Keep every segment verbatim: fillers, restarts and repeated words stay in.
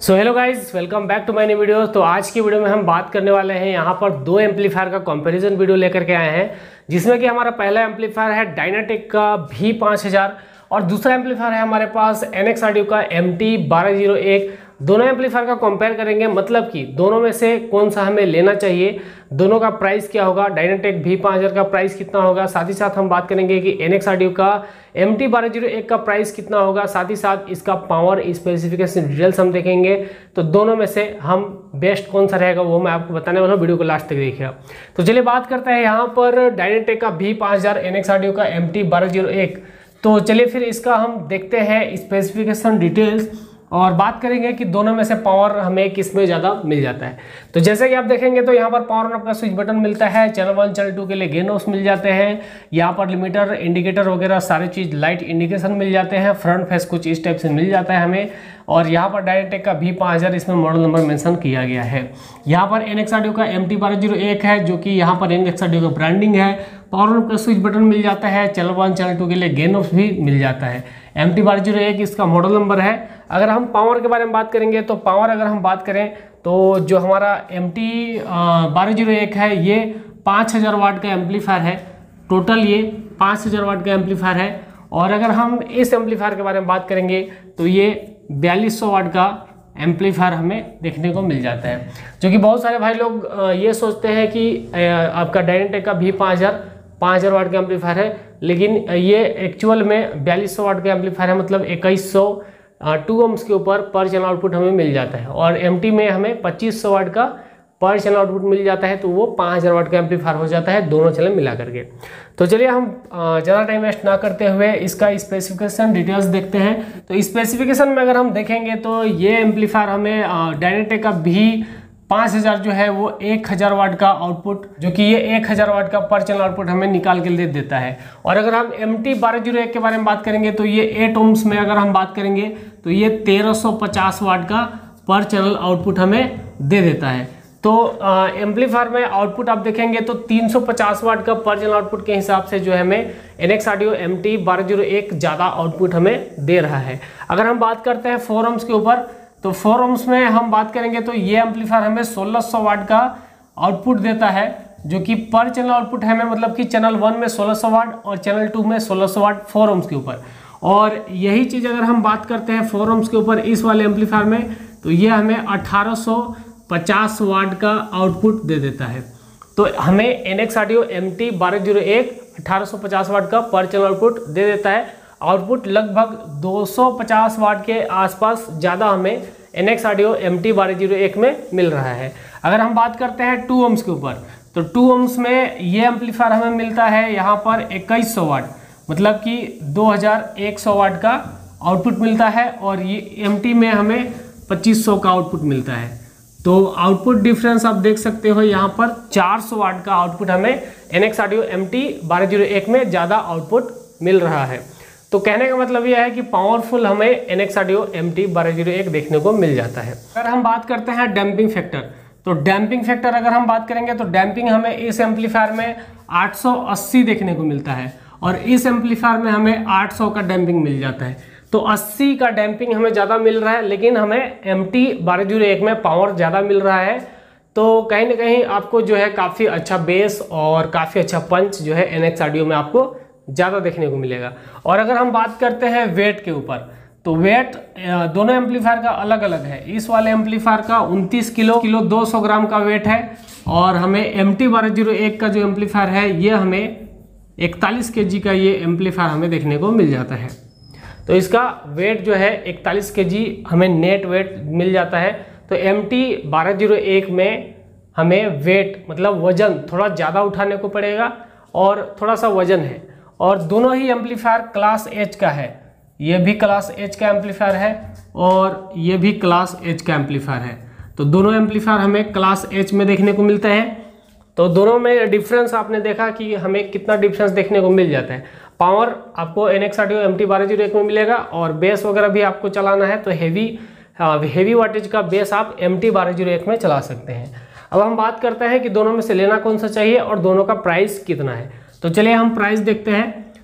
So hello guys, welcome back to my new video. तो आज की वीडियो में हम बात करने वाले हैं यहाँ पर दो एम्पलीफायर का कंपैरिजन वीडियो लेकर के आए हैं, जिसमें कि हमारा पहला एम्पलीफायर है डायनाटेक का भी पाँच हज़ार और दूसरा एम्पलीफायर है हमारे पास एन एक्स ऑडियो का एम टी बारह सौ एक। दोनों एम्पलीफायर का कंपेयर करेंगे, मतलब कि दोनों में से कौन सा हमें लेना चाहिए, दोनों का प्राइस क्या होगा, डायनाटेक भी पाँच हज़ार का प्राइस कितना होगा, साथ ही साथ हम बात करेंगे कि एन एक्स ऑडियो का एम टी बारह सौ एक का प्राइस कितना होगा, साथ ही साथ इसका पावर स्पेसिफिकेशन डिटेल्स हम देखेंगे। तो दोनों में से हम बेस्ट कौन सा रहेगा वो मैं आपको बताने वाला हूँ, वीडियो को लास्ट तक देखिएगा। तो चलिए बात करते हैं यहाँ पर डायनाटेक का भी पाँच हज़ार, एन एक्स ऑडियो का एम टी बारह सौ एक। तो चलिए फिर इसका हम देखते हैं स्पेसिफिकेशन डिटेल्स और बात करेंगे कि दोनों में से पावर हमें किस में ज़्यादा मिल जाता है। तो जैसे कि आप देखेंगे तो यहाँ पर पावर ऑन ऑफ का स्विच बटन मिलता है, चैनल वन चैनल टू के लिए गेन ऑफ्स मिल जाते हैं, यहाँ पर लिमिटर इंडिकेटर वगैरह सारी चीज़ लाइट इंडिकेशन मिल जाते हैं, फ्रंट फेस कुछ इस टाइप से मिल जाता है हमें। और यहाँ पर डायनाटेक का भी पाँच हज़ार इसमें मॉडल नंबर मेंशन किया गया है। यहाँ पर एन एक्स ऑडियो का एम टी बारह सौ एक है, जो कि यहाँ पर एन एक्स ऑडियो का ब्रांडिंग है। पावर ऑन का स्विच बटन मिल जाता है, चैनल वन चैनल टू के लिए गेन ऑफ्स भी मिल जाता है। एम टी बारह सौ एक इसका मॉडल नंबर है। अगर हम पावर के बारे में बात करेंगे तो पावर अगर हम बात करें तो जो हमारा एम टी बारह सौ एक है ये पाँच हज़ार वाट का एम्पलीफायर है। टोटल ये पाँच हज़ार वाट का एम्पलीफायर है। और अगर हम इस एम्पलीफायर के बारे में बात करेंगे तो ये बयालीस सौ वाट का एम्पलीफायर हमें देखने को मिल जाता है, जो कि बहुत सारे भाई लोग ये सोचते हैं कि आपका डायनाटेक का भी पाँच हज़ार पाँच हज़ार वाट का एम्पलीफायर है, लेकिन ये एक्चुअल में बयालीस सौ वाट का एम्पलीफायर है, मतलब इक्कीस सौ टू ओम्स के ऊपर पर चैनल आउटपुट हमें मिल जाता है। और एमटी में हमें पच्चीस सौ वाट का पर चैनल आउटपुट मिल जाता है, तो वो पाँच हज़ार वाट का एम्पलीफायर हो जाता है दोनों चैनल मिला करके। तो चलिए हम ज़्यादा टाइम वेस्ट ना करते हुए इसका स्पेसिफिकेशन डिटेल्स देखते हैं। तो स्पेसिफिकेशन में अगर हम देखेंगे तो ये एम्पलीफायर हमें डायनाटेक का भी पाँच हज़ार जो है वो एक हज़ार वाट का आउटपुट, जो कि ये एक हज़ार वाट का पर चैनल आउटपुट हमें निकाल के दे देता है। और अगर हम एम टी बारह सौ एक के बारे में बात करेंगे तो ये एट ओम्स में अगर हम बात करेंगे तो ये तेरह सौ पचास वाट का पर चैनल आउटपुट हमें दे देता है। तो एम्पलीफायर में आउटपुट आप देखेंगे तो तीन सौ पचास वाट का पर चैनल आउटपुट के हिसाब से जो है हमें N X audio M T बारह सौ एक ज़्यादा आउटपुट हमें दे रहा है। अगर हम बात करते हैं फोर ओम्स के ऊपर तो फोर ओम्स में हम बात करेंगे तो ये एम्पलीफायर हमें सोलह सौ वाट का आउटपुट देता है, जो कि पर चैनल आउटपुट है हमें, मतलब कि चैनल वन में सोलह सौ वाट और चैनल टू में सोलह सौ वाट फोर ओम्स के ऊपर। और यही चीज़ अगर हम बात करते हैं फोर ओम्स के ऊपर इस वाले एम्पलीफायर में तो ये हमें अठारह सौ पचास वाट का आउटपुट दे देता है। तो हमें N X audio M T बारह सौ एक अठारह सौ पचास वाट का पर चैनल आउटपुट दे देता है। आउटपुट लगभग दो सौ पचास वाट के आसपास ज़्यादा हमें N X audio M T बारह सौ एक में मिल रहा है। अगर हम बात करते हैं टू ओम्स के ऊपर तो टू ओम्स में ये एम्पलीफायर हमें मिलता है यहाँ पर इक्कीस सौ वाट, मतलब कि दो हज़ार एक सौ वाट का आउटपुट मिलता है। और ये एम टी में हमें पच्चीस सौ का आउटपुट मिलता है। तो आउटपुट डिफरेंस आप देख सकते हो, यहाँ पर चार सौ वाट का आउटपुट हमें N X audio M T बारह सौ एक में ज़्यादा आउटपुट मिल रहा है। तो कहने का मतलब यह है कि पावरफुल हमें N X audio M T बारह सौ एक देखने को मिल जाता है। अगर हम बात करते हैं डैम्पिंग फैक्टर, तो डैम्पिंग फैक्टर अगर हम बात करेंगे तो डैम्पिंग हमें इस एम्पलीफायर में आठ सौ अस्सी देखने को मिलता है और इस एम्पलीफायर में हमें आठ सौ का डैम्पिंग मिल जाता है। तो अस्सी का डैम्पिंग हमें ज़्यादा मिल रहा है, लेकिन हमें एम टी बारह सौ एक में पावर ज़्यादा मिल रहा है। तो कहीं ना कहीं आपको जो है काफ़ी अच्छा बेस और काफ़ी अच्छा पंच जो है एन एक्स ऑडियो में आपको ज़्यादा देखने को मिलेगा। और अगर हम बात करते हैं वेट के ऊपर तो वेट दोनों एम्पलीफायर का अलग अलग है। इस वाले एम्पलीफायर का उनतीस किलो किलो दो सौ ग्राम का वेट है और हमें एम टी बारह सौ एक का जो एम्पलीफायर है ये हमें इकतालीस के जी का ये एम्पलीफायर हमें देखने को मिल जाता है। तो इसका वेट जो है इकतालीस के जी हमें नेट वेट मिल जाता है। तो एम टी बारह सौ एक में हमें वेट मतलब वजन थोड़ा ज़्यादा उठाने को पड़ेगा और थोड़ा सा वजन है। और दोनों ही एम्पलीफायर क्लास एच का है, ये भी क्लास एच का एम्पलीफायर है और ये भी क्लास एच का एम्पलीफायर है। तो दोनों एम्पलीफायर हमें क्लास एच में देखने को मिलते हैं। तो दोनों में डिफरेंस आपने देखा कि हमें कितना डिफरेंस देखने को मिल जाता है। पावर आपको N X audio M T बारह सौ एक में मिलेगा और बेस वगैरह भी आपको चलाना है तो हेवी हेवी वाटेज का बेस आप एम टी बारह सौ एक में चला सकते हैं। अब हम बात करते हैं कि दोनों में से लेना कौन सा चाहिए और दोनों का प्राइस कितना है। तो चलिए हम प्राइस देखते हैं।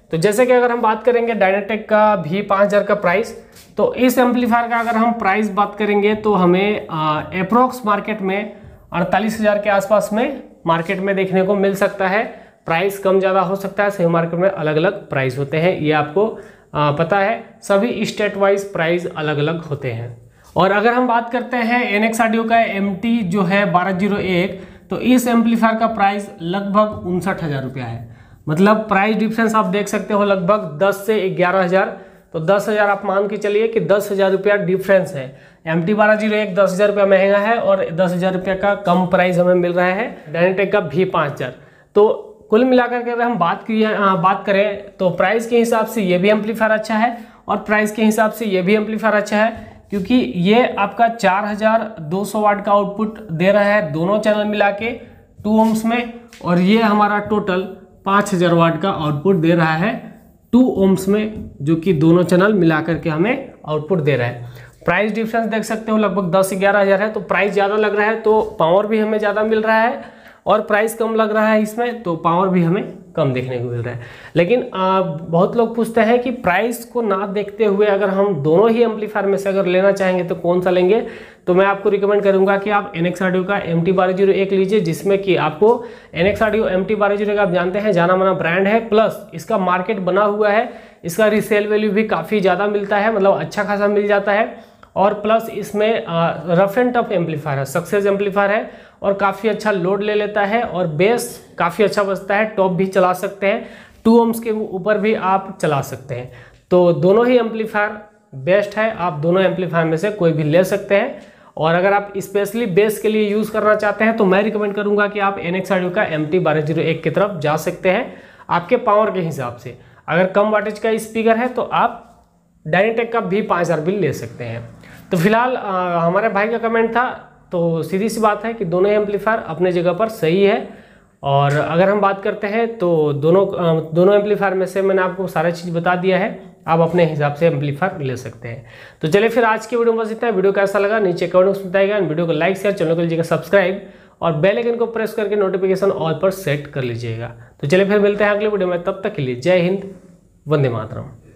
तो जैसे कि अगर हम बात करेंगे डायनाटेक का भी पाँच हज़ार का प्राइस, तो इस एम्पलीफायर का अगर हम प्राइस बात करेंगे तो हमें अप्रोक्स मार्केट में अड़तालीस हज़ार के आसपास में मार्केट में देखने को मिल सकता है। प्राइस कम ज़्यादा हो सकता है, सभी मार्केट में अलग अलग प्राइस होते हैं, ये आपको आ, पता है। सभी स्टेट वाइज प्राइस अलग अलग होते हैं। और अगर हम बात करते हैं एनएक्स ऑडियो का एम टी जो है बारह सौ एक, तो इस एम्पलीफायर का प्राइस लगभग उनसठ हज़ार रुपया है। मतलब प्राइस डिफरेंस आप देख सकते हो लगभग दस से ग्यारह हज़ार, तो दस हज़ार आप मान के चलिए कि दस हज़ार रुपया डिफरेंस है। एम टी बारह सौ एक दस हज़ार रुपया महंगा है और दस हज़ार रुपया का कम प्राइस हमें मिल रहा है डायनाटेक का भी पाँच हज़ार। तो कुल मिलाकर के अगर हम बात किए बात करें तो प्राइस के हिसाब से ये भी एम्पलीफायर अच्छा है और प्राइस के हिसाब से ये भी एम्पलीफायर अच्छा है, क्योंकि ये आपका चार हज़ार दो सौ वाट का आउटपुट दे रहा है दोनों चैनल मिला के टू ओम्स में, और ये हमारा टोटल पाँच हज़ार वाट का आउटपुट दे रहा है टू ओम्स में, जो कि दोनों चैनल मिला करके हमें आउटपुट दे रहा है। प्राइस डिफरेंस देख सकते हो लगभग दस से ग्यारह हज़ार है, तो प्राइस ज़्यादा लग रहा है तो पावर भी हमें ज़्यादा मिल रहा है, और प्राइस कम लग रहा है इसमें तो पावर भी हमें कम देखने को मिल रहा है। लेकिन आ, बहुत लोग पूछते हैं कि प्राइस को ना देखते हुए अगर हम दोनों ही एम्पलीफायर में से अगर लेना चाहेंगे तो कौन सा लेंगे, तो मैं आपको रिकमेंड करूंगा कि आप एनएक्स ऑडियो का एम टी बारह सौ एक लीजिए, जिसमें कि आपको एनएक्स ऑडियो एम टी बारह सौ एक आप जानते हैं जाना माना ब्रांड है, प्लस इसका मार्केट बना हुआ है, इसका रीसेल वैल्यू भी काफ़ी ज़्यादा मिलता है, मतलब अच्छा खासा मिल जाता है, और प्लस इसमें रफ एंड टफ एम्पलीफायर है, सक्सेस एम्पलीफायर है और काफ़ी अच्छा लोड ले लेता है और बेस काफ़ी अच्छा बजता है, टॉप भी चला सकते हैं, टू ओम्स के ऊपर भी आप चला सकते हैं। तो दोनों ही एम्पलीफायर बेस्ट है, आप दोनों एम्पलीफायर में से कोई भी ले सकते हैं। और अगर आप स्पेशली बेस के लिए यूज़ करना चाहते हैं तो मैं रिकमेंड करूंगा कि आप एनएक्स ऑडियो का एम टी बारह सौ एक की तरफ जा सकते हैं आपके पावर के हिसाब से। अगर कम वाटेज का स्पीकर है तो आप डायनाटेक का भी पाँच हज़ार भी ले सकते हैं। तो फिलहाल हमारे भाई का कमेंट था, तो सीधी सी बात है कि दोनों एम्पलीफायर अपने जगह पर सही है। और अगर हम बात करते हैं तो दोनों दोनों एम्पलीफायर में से मैंने आपको सारा चीज़ बता दिया है, आप अपने हिसाब से एम्पलीफायर ले सकते हैं। तो चलिए फिर आज की वीडियो में बस इतना है। वीडियो कैसा लगा नीचे कमेंट बॉक्स में बताइएगा। वीडियो को लाइक शेयर, चैनल को लीजिएगा सब्सक्राइब और बेल आइकन को प्रेस करके नोटिफिकेशन ऑल पर सेट कर लीजिएगा। तो चलिए फिर मिलते हैं अगले वीडियो में, तब तक के लिए जय हिंद, वंदे मातरम।